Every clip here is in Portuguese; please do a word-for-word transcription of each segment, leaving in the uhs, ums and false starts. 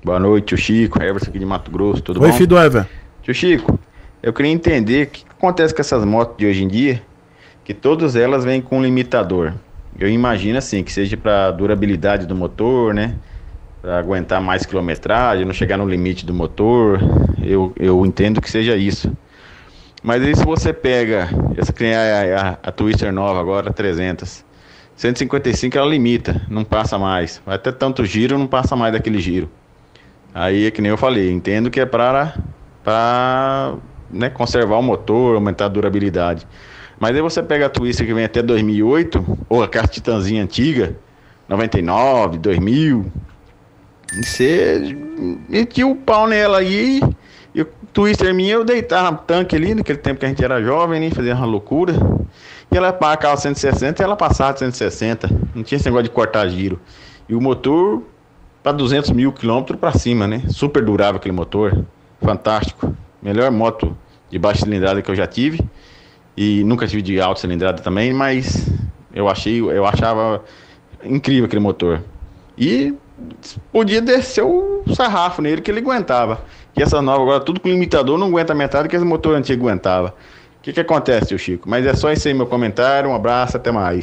Boa noite, tio Chico. Everson aqui de Mato Grosso, tudo Oi, bom? filho do Ever. Tio Chico, eu queria entender o que acontece com essas motos de hoje em dia, que todas elas vêm com um limitador. Eu imagino assim, que seja para durabilidade do motor, né? Para aguentar mais quilometragem, não chegar no limite do motor. Eu, eu entendo que seja isso. Mas aí se você pega, essa que é a, a, a Twister nova agora, trezentos, cento e cinquenta e cinco ela limita, não passa mais. Vai até tanto giro, não passa mais daquele giro. Aí é que nem eu falei, entendo que é para, para né, conservar o motor, aumentar a durabilidade. Mas aí você pega a Twister que vem até dois mil e oito, ou aquela Titanzinha antiga, noventa e nove, dois mil, e você metia o pau nela aí, e o Twister minha eu deitava no tanque ali, naquele tempo que a gente era jovem, né, fazia uma loucura. E ela pagava cento e sessenta e ela passava de cento e sessenta, não tinha esse negócio de cortar giro. E o motor para duzentos mil quilômetros para cima, né? Super durável aquele motor, fantástico. Melhor moto de baixa cilindrada que eu já tive. E nunca tive de alta cilindrada também, mas eu achei, eu achava incrível aquele motor. E podia descer o sarrafo nele que ele aguentava. E essa nova agora, tudo com limitador, não aguenta metade que esse motor antigo aguentava. O que que acontece, tio Chico? Mas é só esse aí meu comentário. Um abraço, até mais.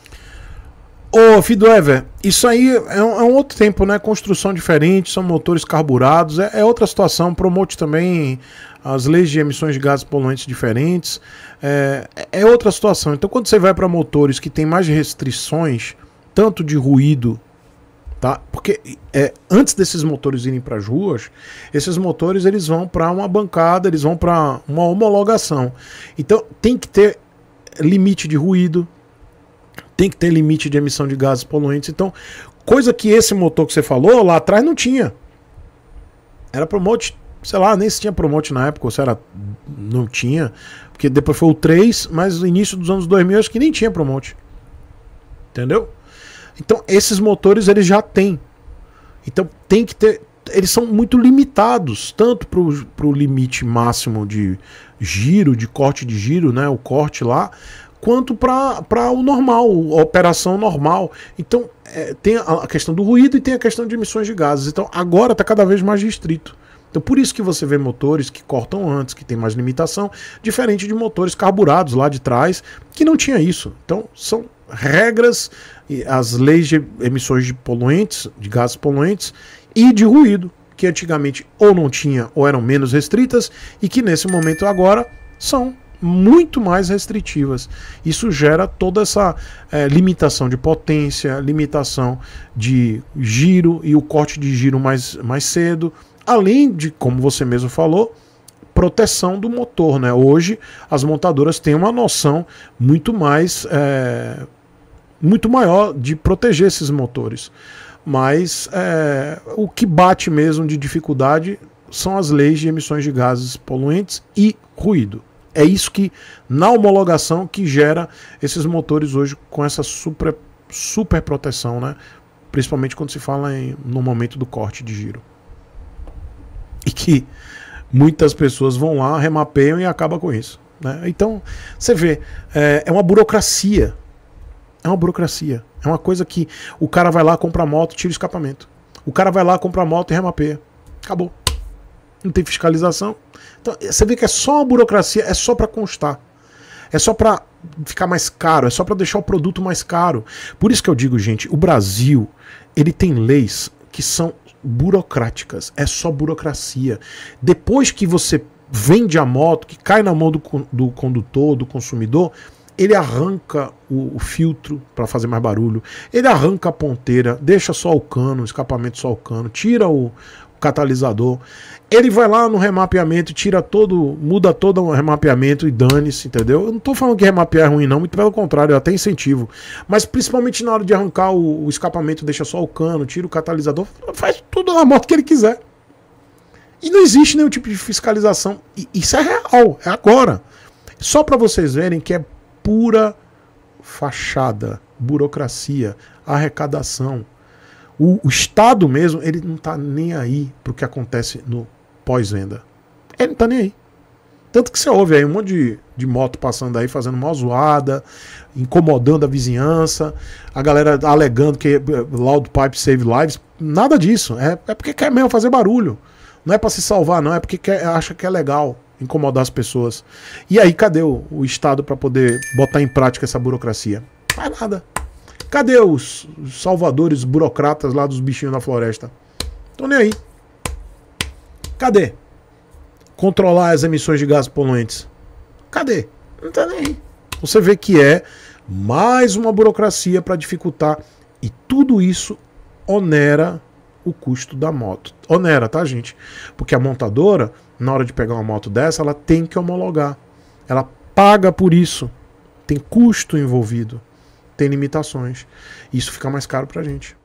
Ô, filho do Ever, isso aí é um, é um outro tempo, né? Construção diferente, são motores carburados, é, é outra situação. Promote também as leis de emissões de gases poluentes diferentes, é, é outra situação. Então, quando você vai para motores que tem mais restrições, tanto de ruído, tá? Porque é, antes desses motores irem para as ruas, esses motores eles vão para uma bancada, eles vão para uma homologação. Então, tem que ter limite de ruído. Tem que ter limite de emissão de gases poluentes. Então, coisa que esse motor que você falou lá atrás não tinha. Era Promote, sei lá, nem se tinha Promote na época, ou se era, não tinha. Porque depois foi o três, mas no início dos anos dois mil acho que nem tinha Promote. Entendeu? Então, esses motores eles já têm. Então, tem que ter. Eles são muito limitados, tanto para o limite máximo de giro, de corte de giro, né? O corte lá, quanto para o normal, a operação normal. Então, é, tem a questão do ruído e tem a questão de emissões de gases. Então, agora está cada vez mais restrito. Então, por isso que você vê motores que cortam antes, que tem mais limitação, diferente de motores carburados lá de trás, que não tinha isso. Então, são regras, as leis de emissões de poluentes, de gases poluentes e de ruído, que antigamente ou não tinha ou eram menos restritas e que nesse momento agora são muito mais restritivas. Isso gera toda essa é, limitação de potência, limitação de giro e o corte de giro mais, mais cedo, além de, como você mesmo falou, proteção do motor, né? Hoje as montadoras têm uma noção muito mais é, muito maior de proteger esses motores, mas é, o que bate mesmo de dificuldade são as leis de emissões de gases poluentes e ruído. É isso que, na homologação, que gera esses motores hoje com essa super, super proteção, né? Principalmente quando se fala em, no momento do corte de giro. E que muitas pessoas vão lá, remapeiam e acabam com isso, né? Então, você vê, é, é uma burocracia. É uma burocracia. É uma coisa que o cara vai lá, compra a moto, tira o escapamento. O cara vai lá, compra a moto e remapeia. Acabou. Não tem fiscalização. Então, você vê que é só uma burocracia, é só para constar. É só para ficar mais caro, é só para deixar o produto mais caro. Por isso que eu digo, gente, o Brasil, ele tem leis que são burocráticas, é só burocracia. Depois que você vende a moto, que cai na mão do, do condutor, do consumidor, ele arranca o, o filtro para fazer mais barulho, ele arranca a ponteira, deixa só o cano, o escapamento só o cano, tira o, o catalisador, ele vai lá no remapeamento, tira todo, muda todo o remapeamento e dane-se, entendeu? Eu não tô falando que remapear é ruim não, muito pelo contrário, eu até incentivo, mas principalmente na hora de arrancar o, o escapamento, deixa só o cano, tira o catalisador, faz tudo na moto que ele quiser. E não existe nenhum tipo de fiscalização, e isso é real, é agora. Só para vocês verem que é pura fachada, burocracia, arrecadação. O, o Estado mesmo, ele não está nem aí para o que acontece no pós-venda. Ele não está nem aí. Tanto que você ouve aí um monte de, de moto passando aí, fazendo mó zoada, incomodando a vizinhança, a galera alegando que loud pipe save lives. Nada disso. É, é porque quer mesmo fazer barulho. Não é pra se salvar, não. É porque quer, acha que é legal incomodar as pessoas. E aí, cadê o, o Estado pra poder botar em prática essa burocracia? Não faz nada. Cadê os, os salvadores burocratas lá dos bichinhos da floresta? Tô nem aí. Cadê? Controlar as emissões de gases poluentes. Cadê? Não tá nem aí. Você vê que é mais uma burocracia para dificultar. E tudo isso onera o custo da moto. Onera, tá, gente? Porque a montadora, na hora de pegar uma moto dessa, ela tem que homologar. Ela paga por isso. Tem custo envolvido. Tem limitações. Isso fica mais caro pra gente.